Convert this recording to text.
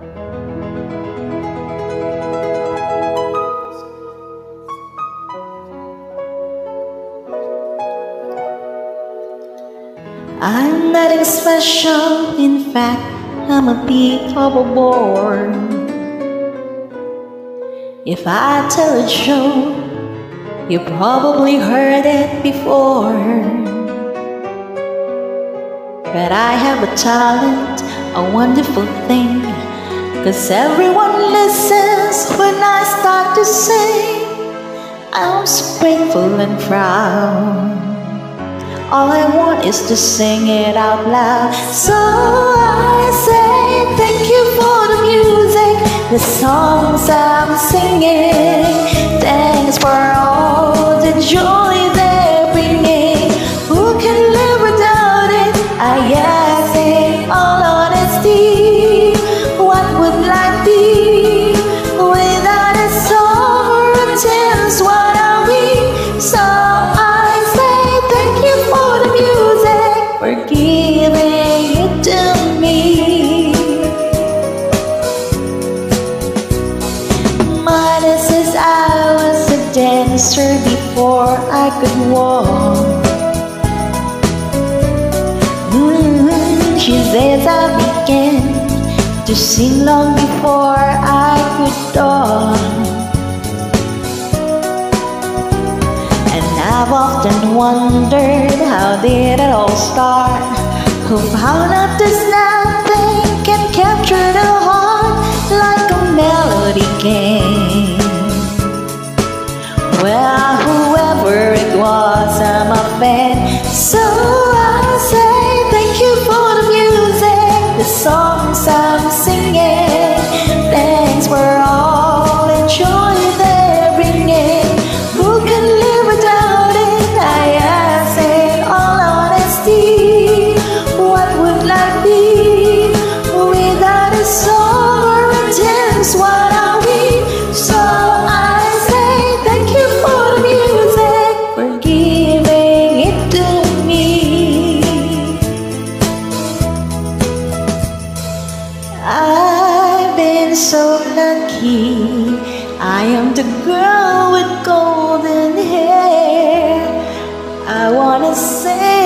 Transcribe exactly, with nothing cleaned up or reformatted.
I'm nothing special, in fact, I'm a bit overboard. If I tell a joke, you probably heard it before. But I have a talent, a wonderful thing, 'cause everyone listens when I start to sing. I'm so grateful and proud. All I want is to sing it out loud. So I say thank you for the music, the songs I'm singing. Thanks for all the joy they're bringing. Who can live without it? I ask in all honesty. What would life be without a song or a dance? What are we? So for giving it to me. Mother says I was a dancer before I could walk. mm, She says I began to sing long before I could talk. I've often wondered, how did it all start? Who found out there's nothing can capture the heart like a melody can? Well, whoever it was, I'm a fan. So I say thank you for the music, the songs I'm singing. Thanks for all the joy they're bringing. Who can live without? What would life be without a song or a dance? What are we? So I say thank you for the music, for giving it to me. I've been so lucky, I am the girl with golden hair. I wanna say